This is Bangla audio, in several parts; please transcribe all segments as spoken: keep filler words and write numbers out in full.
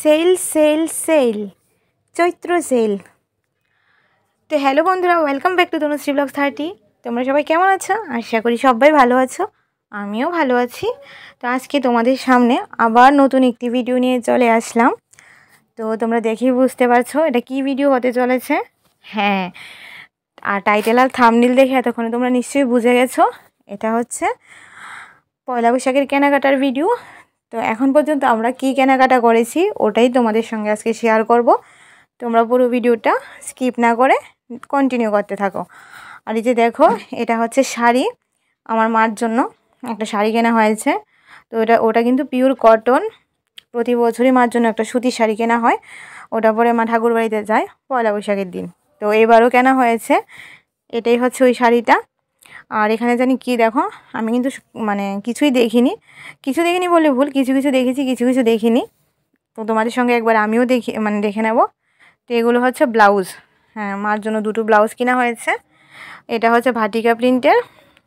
Sell sale sale Chaitra sale. তো হ্যালো বন্ধুরা, welcome back to Tanushree blogs thirty. তোমরা সবাই কেমন আছো? আশা করি সবাই ভালো আছো, আমিও ভালো আছি। তো আজকে তোমাদের সামনে আবার নতুন একটি ভিডিও নিয়ে চলে আসলাম। তো তোমরা দেখেই বুঝতে পারছো এটা কি ভিডিও হতে চলেছে। হ্যাঁ, আর টাইটেল আর থাম্বনেল দেখে এতক্ষণে তোমরা নিশ্চয়ই বুঝে গেছো এটা হচ্ছে পয়লা বৈশাখের কেনাকাটার ভিডিও। তো এখন পর্যন্ত আমরা কি কেনাকাটা করেছি ওটাই তোমাদের সঙ্গে আজকে শেয়ার করব। তোমরা পুরো ভিডিওটা স্কিপ না করে কন্টিনিউ করতে থাকো। আর এই যে দেখো, এটা হচ্ছে শাড়ি, আমার মার জন্য একটা শাড়ি কেনা হয়েছে। তো ওটা ওটা কিন্তু পিওর কটন। প্রতি বছরই মার জন্য একটা সুতির শাড়ি কেনা হয়, ওটা পরে মা ঠাকুর বাড়িতে যায় পয়লা বৈশাখের দিন। তো এবারও কেনা হয়েছে, এটাই হচ্ছে ওই শাড়িটা। আর এখানে জানি কি দেখো, আমি কিন্তু মানে কিছুই দেখিনি, কিছু দেখিনি বলে ভুল, কিছু কিছু দেখেছি কিছু কিছু দেখিনি। তো তোমাদের সঙ্গে একবার আমিও দেখি মানে দেখে নেব। তো এগুলো হচ্ছে ব্লাউজ। হ্যাঁ, মার জন্য দুটো ব্লাউজ কেনা হয়েছে। এটা হচ্ছে ভাটিকা প্রিন্টের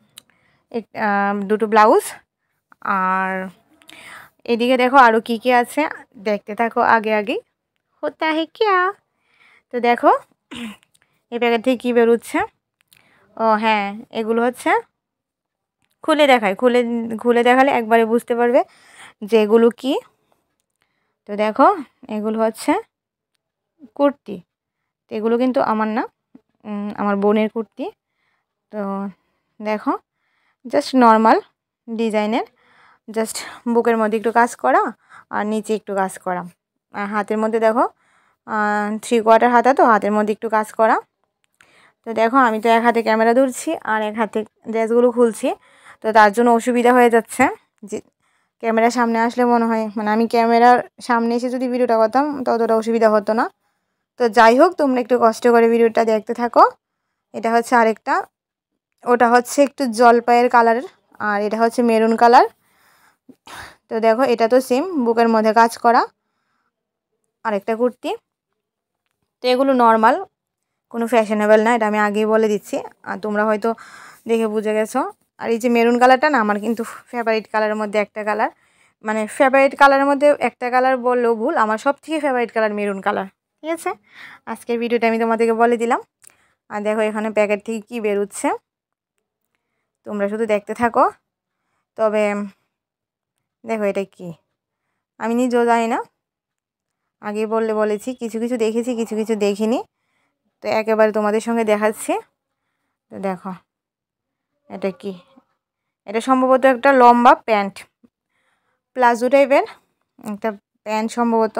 দুটো ব্লাউজ। আর এদিকে দেখো আরও কী কী আছে, দেখতে থাকো আগে আগে হতা হে কিয়া। তো দেখো এই প্যাকেট থেকে কী বেরোচ্ছে। ও হ্যাঁ, এগুলো হচ্ছে খুলে দেখায়, খুলে খুলে দেখালে একবারে বুঝতে পারবে যে এগুলো কী। তো দেখো এগুলো হচ্ছে কুর্তি। তো এগুলো কিন্তু আমার না, আমার বোনের কুর্তি। তো দেখো জাস্ট নর্মাল ডিজাইনের, জাস্ট বুকের মধ্যে একটু কাজ করা আর নিচে একটু কাজ করা। আর হাতের মধ্যে দেখো থ্রি কোয়ার্টার হাতা, তো হাতের মধ্যে একটু কাজ করা। তো দেখো আমি তো এক হাতে ক্যামেরা ধরছি আর এক হাতে ড্রেসগুলো খুলছি, তো তার জন্য অসুবিধা হয়ে যাচ্ছে। যে ক্যামেরার সামনে আসলে মনে হয় মানে আমি ক্যামেরার সামনে এসে যদি ভিডিওটা করতাম ততটা অসুবিধা হতো না। তো যাই হোক, তোমরা একটু কষ্ট করে ভিডিওটা দেখতে থাকো। এটা হচ্ছে আরেকটা, ওটা হচ্ছে একটু জলপাইয়ের কালারের, আর এটা হচ্ছে মেরুন কালার। তো দেখো এটা তো সেম বুকের মধ্যে কাজ করা আরেকটা কুর্তি। তো এগুলো নর্মাল, কোনো ফ্যাশনেবল না, এটা আমি আগেই বলে দিচ্ছি, আর তোমরা হয়তো দেখে বুঝে গেছো। আর এই যে মেরুন কালারটা না আমার কিন্তু ফেভারিট কালারের মধ্যে একটা কালার, মানে ফেভারিট কালারের মধ্যে একটা কালার বললেও ভুল, আমার সব থেকে ফেভারিট কালার মেরুন কালার। ঠিক আছে, আজকের ভিডিওটা আমি তোমাদেরকে বলে দিলাম। আর দেখো এখানে প্যাকেট থেকে কী বেরোচ্ছে, তোমরা শুধু দেখতে থাকো। তবে দেখো এটা কি, আমি নিজেও জানি না, আগে বললে বলেছি কিছু কিছু দেখেছি কিছু কিছু দেখিনি। তো একেবারে তোমাদের সঙ্গে দেখাচ্ছি। তো দেখো এটা কি, এটা সম্ভবত একটা লম্বা প্যান্ট, প্লাজো টাইপের একটা প্যান্ট সম্ভবত।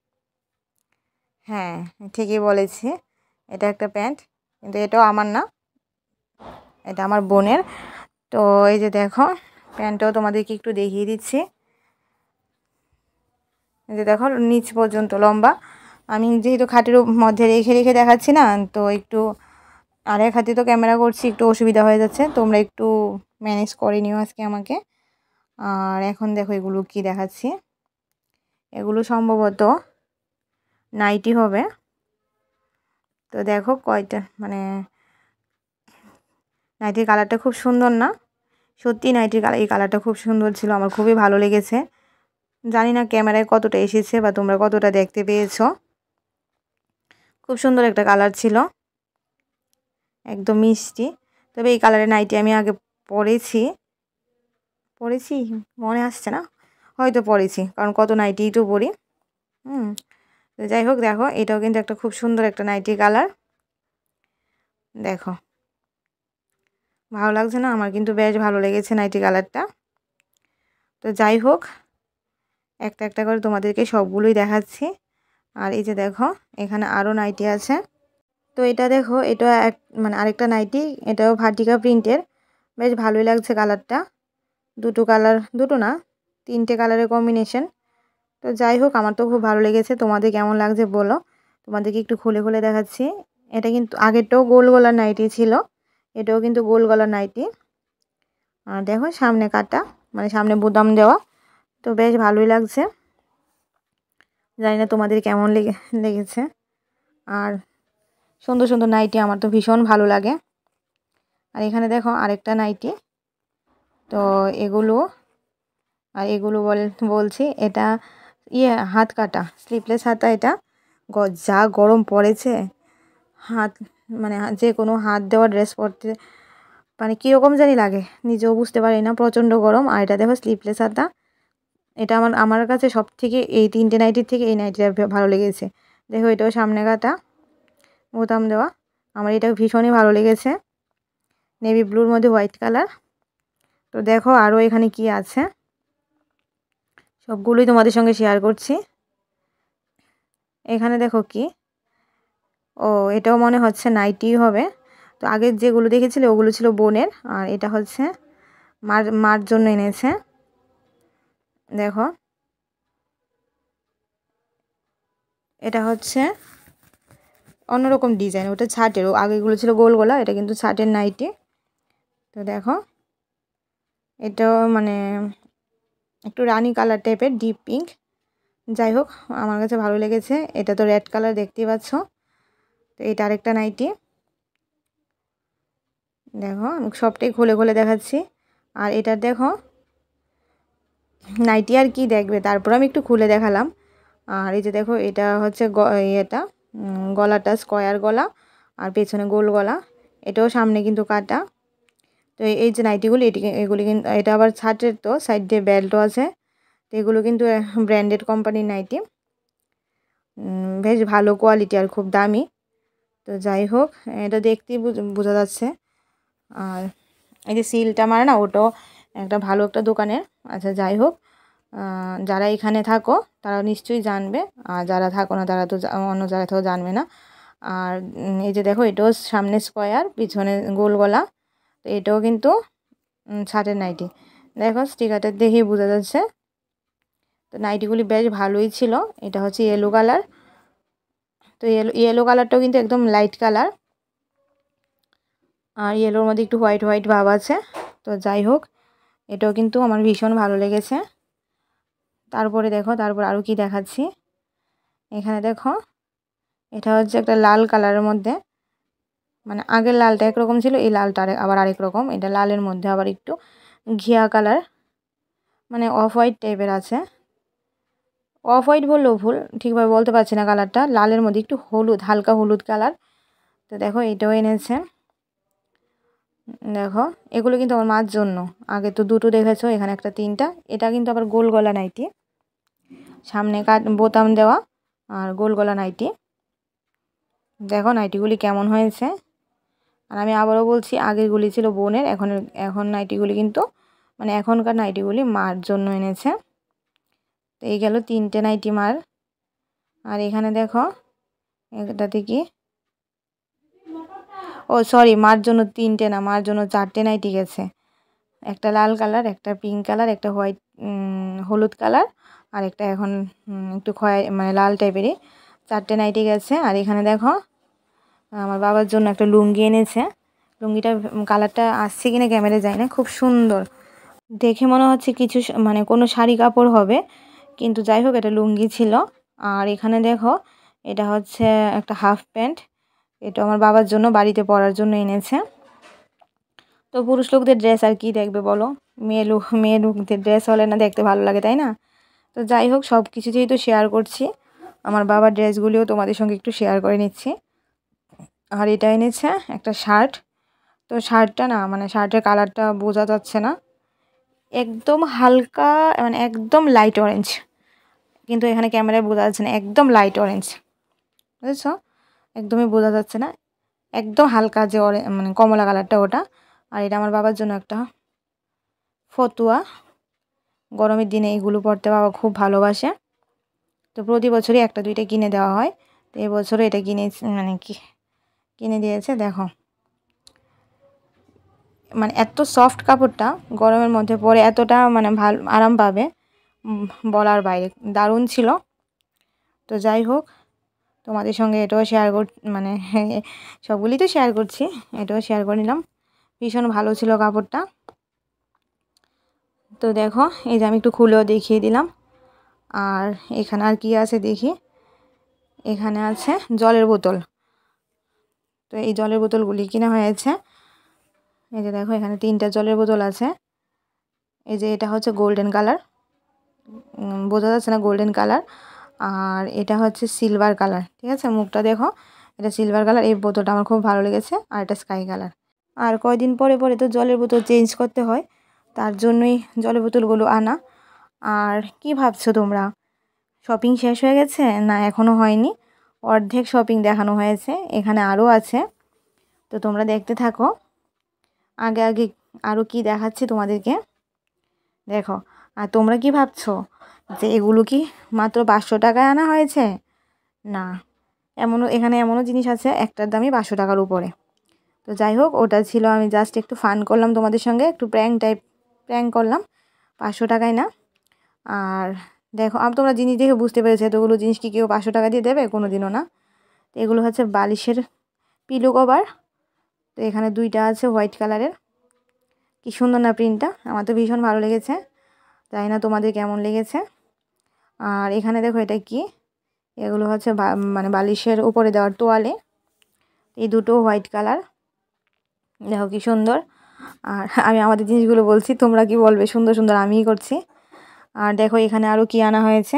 হ্যাঁ ঠিকই বলেছি, এটা একটা প্যান্ট, কিন্তু এটাও আমার না, এটা আমার বোনের। তো এই যে দেখো প্যান্টটাও তোমাদেরকে একটু দেখিয়ে দিচ্ছি। এই যে দেখো নিচ পর্যন্ত লম্বা। আমি যেহেতু খাটের মধ্যে রেখে রেখে দেখাচ্ছি না, তো একটু আর এক হাতে তো ক্যামেরা করছি, একটু অসুবিধা হয়ে যাচ্ছে, তোমরা একটু ম্যানেজ করে নিও আজকে আমাকে। আর এখন দেখো এগুলো কি দেখাচ্ছি, এগুলো সম্ভবত নাইটি হবে। তো দেখো কয়টা, মানে নাইটির কালারটা খুব সুন্দর না? সত্যি নাইটির কালার, এই কালারটা খুব সুন্দর ছিল, আমার খুবই ভালো লেগেছে। জানি না ক্যামেরায় কতটা এসেছে বা তোমরা কতটা দেখতে পেয়েছো। খুব সুন্দর একটা কালার ছিল, একদম মিষ্টি। তবে এই কালারের নাইটি আমি আগে পরেছি পরেছি মনে আসছে না, হয়তো পরেছি, কারণ কত নাইটিই তো পরি। হুম তো যাই হোক, দেখো এটাও কিন্তু একটা খুব সুন্দর একটা নাইটি কালার। দেখো ভালো লাগছে না? আমার কিন্তু বেশ ভালো লেগেছে নাইটি কালারটা। তো যাই হোক, একটা একটা করে তোমাদেরকে সবগুলোই দেখাচ্ছি। আর এই যে দেখো এখানে আরও নাইটি আছে। তো এটা দেখো, এটা এক মানে আরেকটা নাইটি, এটাও ভাটিকা প্রিন্টের, বেশ ভালোই লাগছে কালারটা। দুটো কালার, দুটো না তিনটে কালারের কম্বিনেশন। তো যাই হোক, আমার তো খুব ভালো লেগেছে, তোমাদের কেমন লাগছে বলো। তোমাদেরকে একটু খুলে খুলে দেখাচ্ছি। এটা কিন্তু আগেরটাও গোল গলার নাইটি ছিল, এটাও কিন্তু গোল গলার নাইটি। আর দেখো সামনে কাটা, মানে সামনে বোতাম দেওয়া, তো বেশ ভালোই লাগছে। জানি না তোমাদের কেমন লেগে লেগেছে। আর সুন্দর সুন্দর নাইটি আমার তো ভীষণ ভালো লাগে। আর এখানে দেখো আরেকটা নাইটি। তো এগুলো আর এগুলো বল বলছি এটা ইয়ে হাত কাটা স্লিভলেস হাতা। এটা যা গরম পড়েছে, হাত মানে যে কোনো হাত দেওয়া ড্রেস পরতে মানে কীরকম জানি লাগে, নিজেও বুঝতে পারি না, প্রচণ্ড গরম। আর এটা দেখো স্লিভলেস হাতা। এটা আমার আমার কাছে সব থেকে এই তিনটে নাইটির থেকে এই নাইটিটা ভালো লেগেছে। দেখো এটাও সামনে কাটা, বোতাম দেওয়া। আমার এটা ভীষণই ভালো লেগেছে, নেভি ব্লুর মধ্যে হোয়াইট কালার। তো দেখো আরও এখানে কি আছে, সবগুলোই তোমাদের সঙ্গে শেয়ার করছি। এখানে দেখো কি, ও এটাও মনে হচ্ছে নাইটি হবে। তো আগের যেগুলো দেখেছিলে ওগুলো ছিল বোনের, আর এটা হচ্ছে মার মার জন্য এনেছে। দেখো এটা হচ্ছে অন্যরকম ডিজাইন, ওটা ছাটের, ও আগেগুলো ছিল গোল গলা, এটা কিন্তু ছাটের নাইটি। তো দেখো এটাও মানে একটু রানি কালার টাইপের, ডিপ পিঙ্ক। যাই হোক আমার কাছে ভালো লেগেছে। এটা তো রেড কালার দেখতেই পাচ্ছ। তো এটা আরেকটা নাইটি। দেখো আমি সবটাই খুলে খুলে দেখাচ্ছি। আর এটা দেখো নাইটি আর কি দেখবে, তারপর আমি একটু খুলে দেখালাম। আর এই যে দেখো এটা হচ্ছে এটা গলাটা স্কয়ার গলা আর পেছনে গোল গলা, এটাও সামনে কিন্তু কাটা। তো এই যে নাইটিগুলি এটি এগুলি কিন্তু এটা আবার ছাটের, তো সাইড দিয়ে বেল্টও আছে। তো এগুলো কিন্তু ব্র্যান্ডেড কোম্পানির নাইটি, বেশ ভালো কোয়ালিটি আর খুব দামি। তো যাই হোক এটা দেখতেই বোঝা যাচ্ছে। আর এই যে সিলটা মারে না, ওটাও একটা ভালো একটা দোকানের। আচ্ছা যাই হোক, যারা এখানে থাকো তারা নিশ্চয়ই জানবে, আর যারা থাকো না তারা তো অন্য জায়গা থেকেও জানবে না। আর এই যে দেখো এটাও সামনে স্কয়ার, পিছনে গোল গলা। তো এটাও কিন্তু ছাটের নাইটি। দেখো স্টিকারটা দেখেই বোঝা যাচ্ছে। তো নাইটিগুলি বেশ ভালোই ছিল। এটা হচ্ছে ইয়েলো কালার। তো ইয়েলো ইয়েলো কালারটাও কিন্তু একদম লাইট কালার, আর ইয়েলোর মধ্যে একটু হোয়াইট হোয়াইট ভাব আছে। তো যাই হোক এটাও কিন্তু আমার ভীষণ ভালো লেগেছে। তারপরে দেখো তারপর আরও কি দেখাচ্ছি। এখানে দেখো এটা হচ্ছে একটা লাল কালারের মধ্যে, মানে আগের লালটা একরকম ছিল, এই লালটা আবার আরেক রকম। এটা লালের মধ্যে আবার একটু ঘিয়া কালার, মানে অফ হোয়াইট টাইপের আছে। অফ হোয়াইট বললেও ভুল, ঠিকভাবে বলতে পারছি না কালারটা। লালের মধ্যে একটু হলুদ, হালকা হলুদ কালার। তো দেখো এটাও এনেছে। দেখো এগুলো কিন্তু আমার মার জন্য। আগে তো দুটো দেখেছো, এখানে একটা তিনটা। এটা কিন্তু আবার গোল গলা নাইটি, সামনে কাট বোতাম দেওয়া আর গোল গলা নাইটি। দেখো নাইটিগুলি কেমন হয়েছে। আর আমি আবারও বলছি আগেরগুলি ছিল বোনের, এখন এখন নাইটিগুলি কিন্তু মানে এখনকার নাইটিগুলি মার জন্য এনেছে। তো এই গেল তিনটে নাইটি মার। আর এখানে দেখো এটাতে কি, ও সরি মার জন্য তিনটে না, মার জন্য চারটে নাইটি গেছে। একটা লাল কালার, একটা পিঙ্ক কালার, একটা হোয়াইট হলুদ কালার, আর একটা এখন একটু খয় মানে লাল টাইপেরই। চারটে নাইটি গেছে। আর এখানে দেখো আমার বাবার জন্য একটা লুঙ্গি এনেছে। লুঙ্গিটা কালারটা আসছে কিনা ক্যামেরা যায় না, খুব সুন্দর দেখে মনে হচ্ছে কিছু মানে কোনো শাড়ি কাপড় হবে, কিন্তু যাই হোক এটা লুঙ্গি ছিল। আর এখানে দেখো এটা হচ্ছে একটা হাফ প্যান্ট, এটা আমার বাবার জন্য বাড়িতে পরার জন্য এনেছে। তো পুরুষ লোকদের ড্রেস আর কি দেখবে বলো, মেয়ে লোক মেয়ে লোকদের ড্রেস হলে না দেখতে ভালো লাগে, তাই না? তো যাই হোক সব কিছু যেহেতু শেয়ার করছি, আমার বাবার ড্রেসগুলিও তোমাদের সঙ্গে একটু শেয়ার করে নিচ্ছি। আর এটা এনেছে একটা শার্ট। তো শার্টটা না মানে শার্টের কালারটা বোঝা যাচ্ছে না, একদম হালকা মানে একদম লাইট অরেঞ্জ, কিন্তু এখানে ক্যামেরায় বোঝা যাচ্ছে না, একদম লাইট অরেঞ্জ, বুঝেছো? একদমই বোঝা যাচ্ছে না, একদম হালকা যে অরেঞ্জ মানে কমলা কালারটা ওটা। আর এটা আমার বাবার জন্য একটা ফতুয়া, গরমের দিনে এগুলো পরতে বাবা খুব ভালোবাসে। তো প্রতি বছরই একটা দুইটা কিনে দেওয়া হয়। তো এবছরও এটা কিনে মানে কি কিনে দিয়েছে। দেখো মানে এত সফট কাপড়টা, গরমের মধ্যে পরে এতটা মানে ভালো আরাম পাবে বলার বাইরে, দারুণ ছিল। তো যাই হোক তোমাদের সঙ্গে এটাও শেয়ার কর মানে সবগুলি তো শেয়ার করছি, এটাও শেয়ার করে নিলাম। ভীষণ ভালো ছিল কাপড়টা। তো দেখো এই যে আমি একটু খুলেও দেখিয়ে দিলাম। আর এখানে আর কি আছে দেখি, এখানে আছে জলের বোতল। তো এই জলের বোতলগুলি কিনা হয়েছে, এই যে দেখো এখানে তিনটা জলের বোতল আছে। এই যে এটা হচ্ছে গোল্ডেন কালার, বোঝা যাচ্ছে না, গোল্ডেন কালার। আর এটা হচ্ছে সিলভার কালার, ঠিক আছে। মুখটা দেখো, এটা সিলভার কালার। এই বোতলটা আমার খুব ভালো লেগেছে। আর এটা স্কাই কালার। আর কয়দিন পরে পরে তো জলের বোতল চেঞ্জ করতে হয়, তার জন্যই জলের বোতলগুলো আনা। আর কি ভাবছো তোমরা, শপিং শেষ হয়ে গেছে না এখনও হয়নি? অর্ধেক শপিং দেখানো হয়েছে, এখানে আরও আছে, তো তোমরা দেখতে থাকো। আগে আগে আরও কি দেখাচ্ছি তোমাদেরকে, দেখো। আর তোমরা কি ভাবছো যে এগুলো কি মাত্র পাঁচশো টাকায় আনা হয়েছে? না, এমনও এখানে এমনও জিনিস আছে একটার দামই পাঁচশো টাকার উপরে। তো যাই হোক, ওটা ছিল, আমি জাস্ট একটু ফান করলাম তোমাদের সঙ্গে, একটু প্র্যাঙ্ক টাইপ প্র্যাঙ্ক করলাম, পাঁচশো টাকায় না। আর দেখো, আমি তোমরা জিনিস দেখে বুঝতে পেরেছো এতগুলো জিনিস কি কেউ পাঁচশো টাকা দিয়ে দেবে? কোনো দিনও না। তো এগুলো হচ্ছে বালিশের পিলো কভার। তো এখানে দুইটা আছে হোয়াইট কালারের। কি সুন্দর না প্রিন্টটা, আমার তো ভীষণ ভালো লেগেছে, জানি না তোমাদের কেমন লেগেছে। আর এখানে দেখো এটা কি, এগুলো হচ্ছে মানে বালিশের উপরে দেওয়ার তোয়ালে। এই দুটো হোয়াইট কালার, দেখো কি সুন্দর। আর আমি আমাদের জিনিসগুলো বলছি, তোমরা কি বলবে? সুন্দর সুন্দর আমিই করছি। আর দেখো এখানে আরও কি আনা হয়েছে,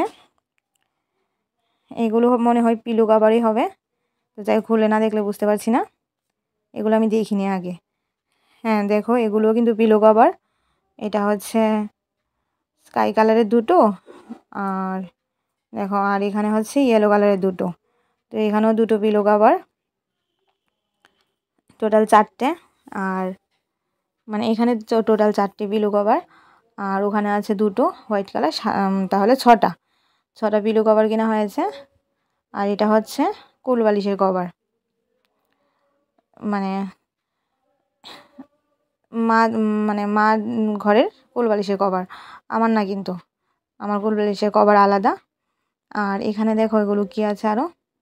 এগুলো মনে হয় পিলো কভারই হবে। তো যাই, খুলে না দেখলে বুঝতে পারছি না, এগুলো আমি দেখিনি আগে। হ্যাঁ দেখো, এগুলো কিন্তু পিলো কভার। এটা হচ্ছে স্কাই কালারের দুটো, আর দেখো, আর এখানে হচ্ছে ইয়েলো কালারের দুটো। তো এখানেও দুটো পিলো কভার, টোটাল চারটে। আর মানে এখানে টোটাল চারটে পিলো কভার, আর ওখানে আছে দুটো হোয়াইট কালার, তাহলে ছটা ছটা পিলো কভার কেনা হয়েছে। আর এটা হচ্ছে কোল বালিশের কভার, মানে মা মানে মা ঘরের কোল বালিশের কভার, আমার না কিন্তু, আমার কোল বালিশের কভার আলাদা। আর এখানে দেখো এগুলো কি আছে আরও,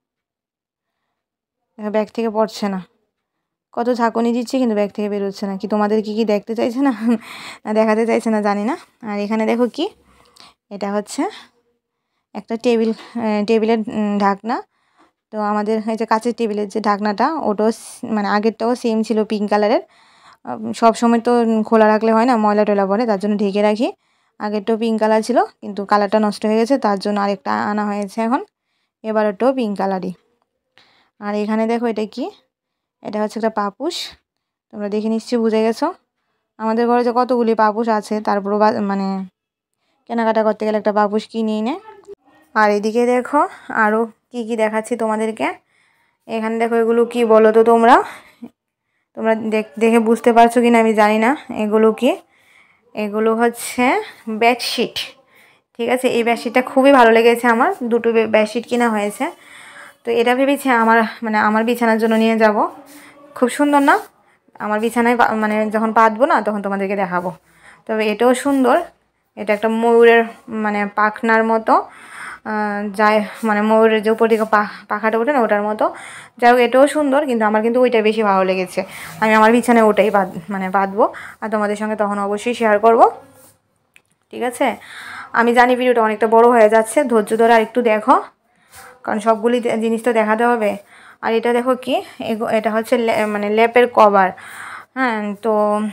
ব্যাগ থেকে পড়ছে না, কত ঝাঁকুনি দিচ্ছে কিন্তু ব্যাগ থেকে বেরোচ্ছে না। কি তোমাদের কি কি দেখতে চাইছে না না দেখাতে চাইছে না জানি না। আর এখানে দেখো কি, এটা হচ্ছে একটা টেবিল, টেবিলের ঢাকনা। তো আমাদের এই যে কাঁচের টেবিলের যে ঢাকনাটা, ওটাও মানে আগেরটাও সেম ছিল পিঙ্ক কালারের। সব সময় তো খোলা রাখলে হয় না, ময়লা টয়লা পড়ে, তার জন্য ঢেকে রাখি। আগেরটাও পিঙ্ক কালার ছিল, কিন্তু কালারটা নষ্ট হয়ে গেছে, তার জন্য আরেকটা আনা হয়েছে এখন। এবারেরটাও পিঙ্ক কালারই। আর এখানে দেখো এটা কি, এটা হচ্ছে একটা পাপুস। তোমরা দেখে নিশ্চয়ই বুঝে গেছো, আমাদের ঘরে যে কতগুলি পাপুস আছে, তারপরও মানে কেনাকাটা করতে গেলে একটা পাপুস কিনেই নেয়। আর এদিকে দেখো আরও কি কি দেখাচ্ছি তোমাদেরকে। এখানে দেখো, এগুলো কি বলো তো তোমরা, তোমরা দেখে বুঝতে পারছো কি না আমি জানি না। এগুলো কি, এগুলো হচ্ছে বেডশিট, ঠিক আছে। এই বেডশিটটা খুবই ভালো লেগেছে আমার, দুটো বেডশিট কেনা হয়েছে। তো এটা ভেবেছি আমার মানে আমার বিছানার জন্য নিয়ে যাব। খুব সুন্দর না? আমার বিছানায় মানে যখন পাতবো না, তখন তোমাদেরকে দেখাবো। তবে এটাও সুন্দর, এটা একটা ময়ূরের মানে পাখনার মতো যায়, মানে ময়ূরের যে উপর দিকে পাখাটা ওঠে না, ওটার মতো। যাই হোক, এটাও সুন্দর, কিন্তু আমার কিন্তু ওইটাই বেশি ভালো লেগেছে। আমি আমার বিছানায় ওটাই বাঁধ মানে বাঁধবো, আর তোমাদের সঙ্গে তখন অবশ্যই শেয়ার করব, ঠিক আছে। আমি জানি ভিডিওটা অনেকটা বড় হয়ে যাচ্ছে, ধৈর্য ধরে আর একটু দেখো, কারণ সবগুলি জিনিস তো দেখাতে হবে। আর এটা দেখো কি, এটা হচ্ছে মানে ল্যাপের কভার। হ্যাঁ, তো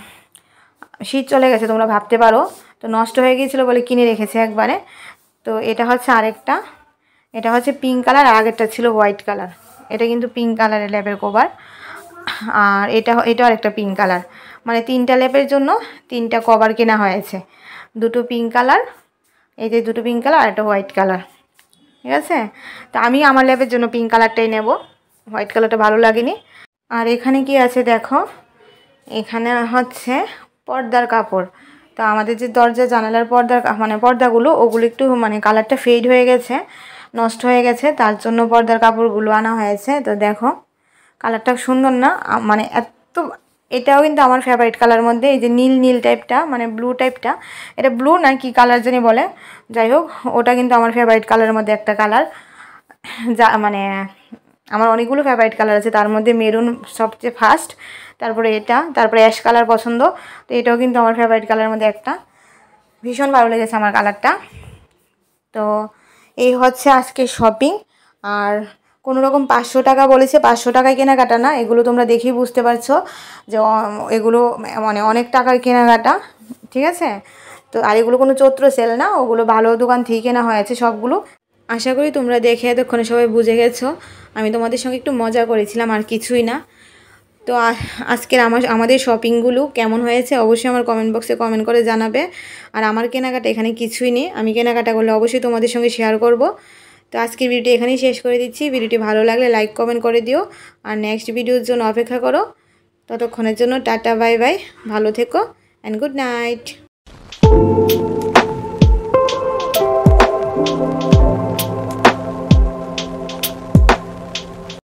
শীত চলে গেছে তোমরা ভাবতে পারো, তো নষ্ট হয়ে গিয়েছিলো বলে কিনে রেখেছে একবারে। তো এটা হচ্ছে আরেকটা, এটা হচ্ছে পিঙ্ক কালার, আর আগেরটা ছিল হোয়াইট কালার। এটা কিন্তু পিঙ্ক কালারের ল্যাপের কভার। আর এটা এটা আরেকটা পিঙ্ক কালার, মানে তিনটা ল্যাপের জন্য তিনটা কভার কেনা হয়েছে। দুটো পিঙ্ক কালার, এই যে দুটো পিঙ্ক কালার, আর একটা হোয়াইট কালার, ঠিক আছে। তো আমি আমার ল্যাপের জন্য পিঙ্ক কালারটাই নেব, হোয়াইট কালারটা ভালো লাগেনি। আর এখানে কি আছে দেখো, এখানে হচ্ছে পর্দার কাপড়। তো আমাদের যে দরজা জানালার পর্দার মানে পর্দাগুলো, ওগুলো একটু মানে কালারটা ফেড হয়ে গেছে, নষ্ট হয়ে গেছে, তার জন্য পর্দার কাপড়গুলো আনা হয়েছে। তো দেখো কালারটা সুন্দর না? মানে এত, এটাও কিন্তু আমার ফেভারিট কালার মধ্যে, এই যে নীল নীল টাইপটা, মানে ব্লু টাইপটা, এটা ব্লু না কি কালার জানি বলে, যাই হোক ওটা কিন্তু আমার ফেভারিট কালারের মধ্যে একটা কালার। যা মানে আমার অনেকগুলো ফেভারিট কালার আছে, তার মধ্যে মেরুন সবচেয়ে ফার্স্ট, তারপরে এটা, তারপরে অ্যাশ কালার পছন্দ। তো এটাও কিন্তু আমার ফেভারিট কালারের মধ্যে একটা, ভীষণ ভালো লেগেছে আমার কালারটা। তো এই হচ্ছে আজকে শপিং। আর কোনো রকম পাঁচশো টাকা বলেছে, পাঁচশো টাকায় কেনাকাটা না, এগুলো তোমরা দেখেই বুঝতে পারছো যে এগুলো মানে অনেক টাকার কেনাকাটা, ঠিক আছে। তো আর এগুলো কোনো চৈত্র সেল না, ওগুলো ভালো দোকান থেকে কেনা হয়েছে সবগুলো। আশা করি তোমরা দেখে এতক্ষণে সবাই বুঝে গেছো আমি তোমাদের সঙ্গে একটু মজা করেছিলাম, আর কিছুই না। তো আজকের আমার আমাদের শপিংগুলো কেমন হয়েছে অবশ্যই আমার কমেন্ট বক্সে কমেন্ট করে জানাবে। আর আমার কেনাকাটা এখানে কিছুই নেই, আমি কেনাকাটা করলে অবশ্যই তোমাদের সঙ্গে শেয়ার করব। তো আজকের ভিডিওটি এখানেই শেষ করে দিচ্ছি। ভিডিওটি ভালো লাগলে লাইক কমেন্ট করে দিও, আর নেক্সট ভিডিওর জন্য অপেক্ষা করো। ততক্ষণের জন্য টাটা বাই বাই, ভালো থেকো অ্যান্ড গুড নাইট।